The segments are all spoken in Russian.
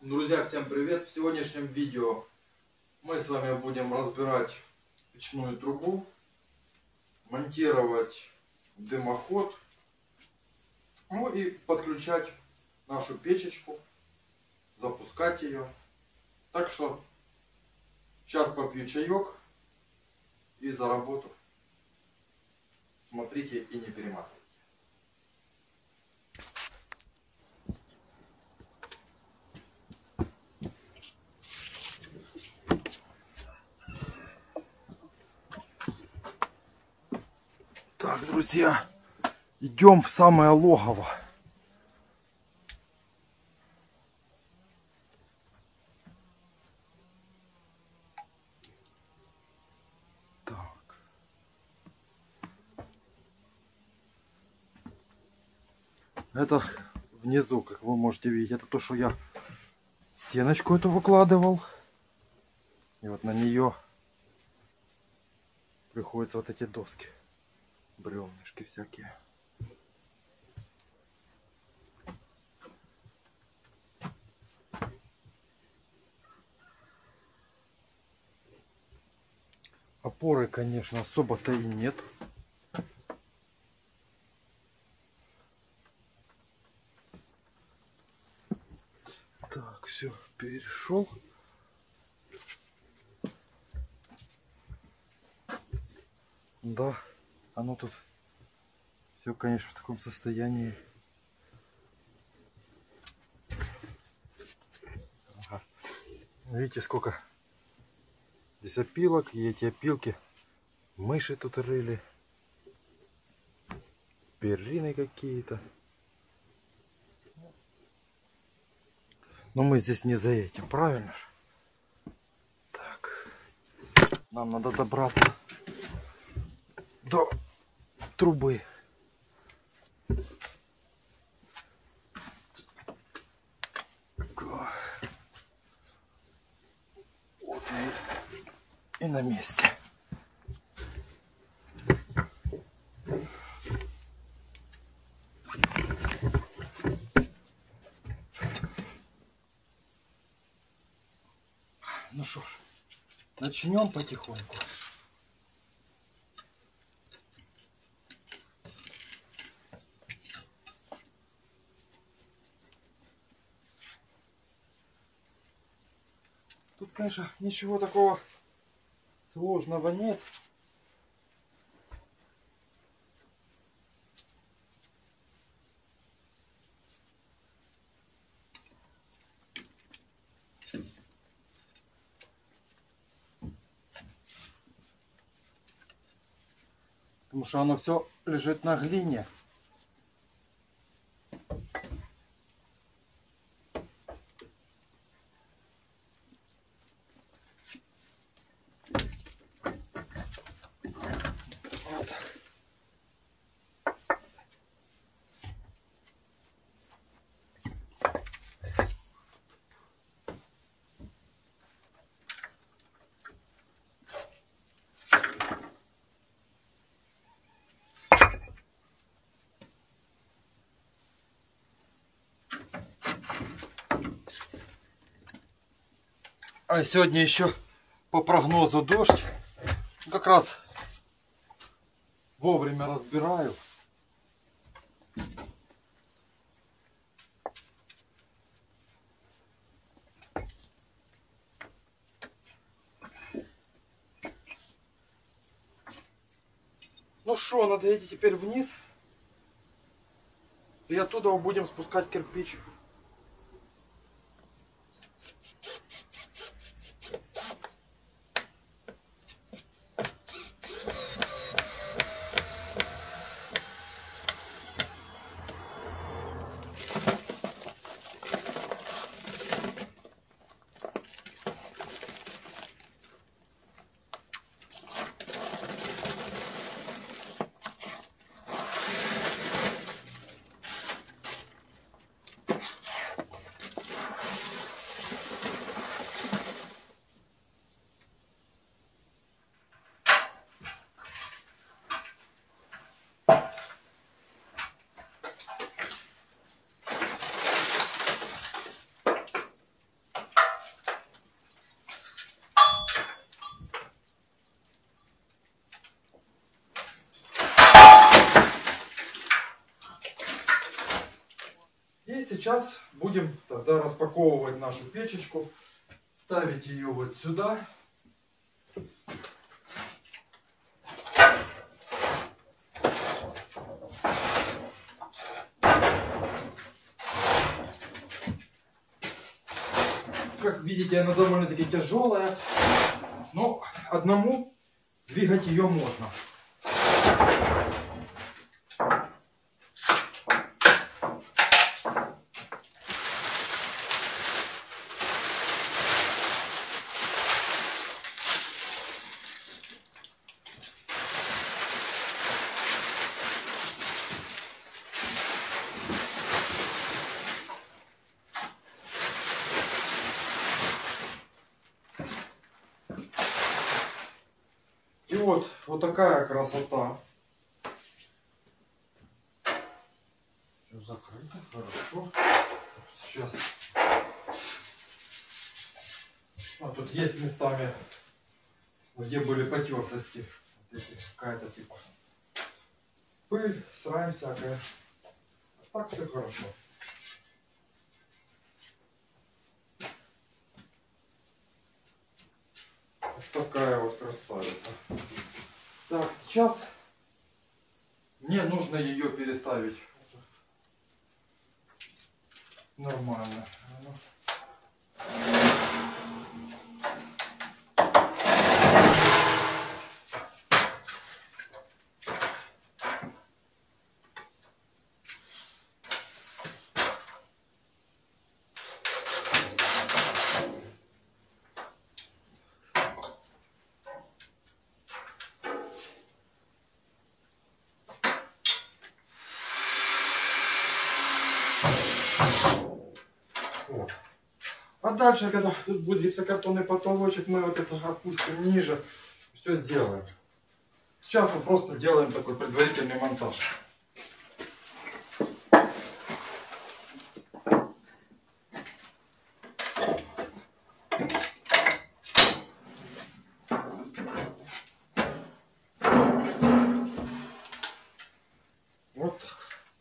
Друзья, всем привет! В сегодняшнем видео мы с вами будем разбирать печную трубу, монтировать дымоход, ну и подключать нашу печечку, запускать ее. Так что сейчас попью чаек и за работу. Смотрите и не перематывайте. Так, друзья, идем в самое логово. Так. Это внизу, как вы можете видеть, это то, что я стеночку эту выкладывал. И вот на нее приходятся вот эти доски. Бревнышки всякие. Опоры, конечно, особо-то и нет. Так, все, перешел. Да, оно тут все, конечно, в таком состоянии. Ага. Видите, сколько здесь опилок, и эти опилки мыши тут рыли, перины какие-то. Но мы здесь не за этим, правильно же? Так, нам надо добраться до трубы. Вот и на месте. Ну что ж, начнем потихоньку. Тут, конечно, ничего такого сложного нет. Потому что оно все лежит на глине. Вот. А сегодня еще по прогнозу дождь. Как раз вовремя разбираю. Ну что, надо идти теперь вниз. И оттуда будем спускать кирпич. И сейчас будем тогда распаковывать нашу печечку, ставить ее вот сюда. Как видите, она довольно-таки тяжелая, но одному двигать ее можно. И вот такая красота. Все закрыто, хорошо. Сейчас. Тут есть местами, где были потертости. Вот какая-то типа пыль, срань всякая. А так все хорошо. Вот такая вот красавица. Так, сейчас мне нужно ее переставить. Нормально. А дальше, когда тут будет гипсокартонный потолочек, мы вот это опустим ниже, все сделаем. Сейчас мы просто делаем такой предварительный монтаж. Вот так.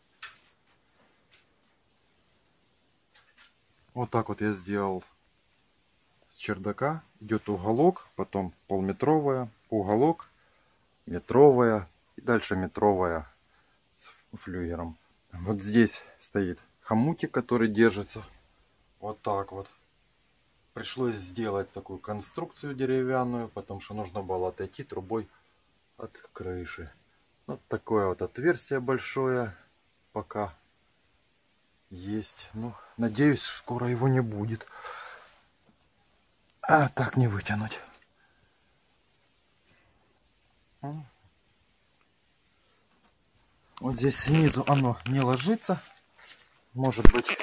Вот так вот я сделал с чердака. Идет уголок, потом полметровая, уголок, метровая и дальше метровая с флюгером. Вот здесь стоит хомутик, который держится вот так вот. Пришлось сделать такую конструкцию деревянную, потому что нужно было отойти трубой от крыши. Вот такое вот отверстие большое пока есть. Ну, надеюсь, скоро его не будет. А так не вытянуть. Вот здесь снизу оно не ложится. Может быть,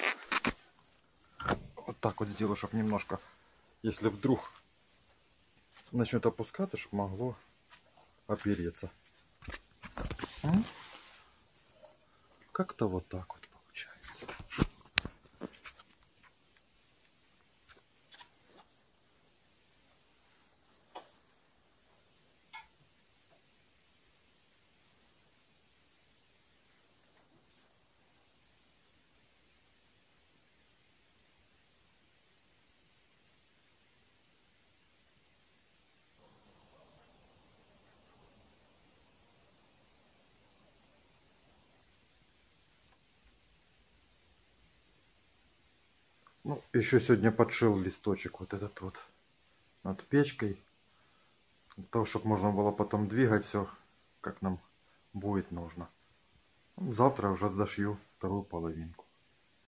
вот так вот сделаю, чтобы немножко, если вдруг начнет опускаться, чтобы могло опереться. Как-то вот так вот получается. Ну, еще сегодня подшил листочек вот этот вот над печкой. Для того, чтобы можно было потом двигать все, как нам будет нужно. Завтра уже сдошью вторую половинку.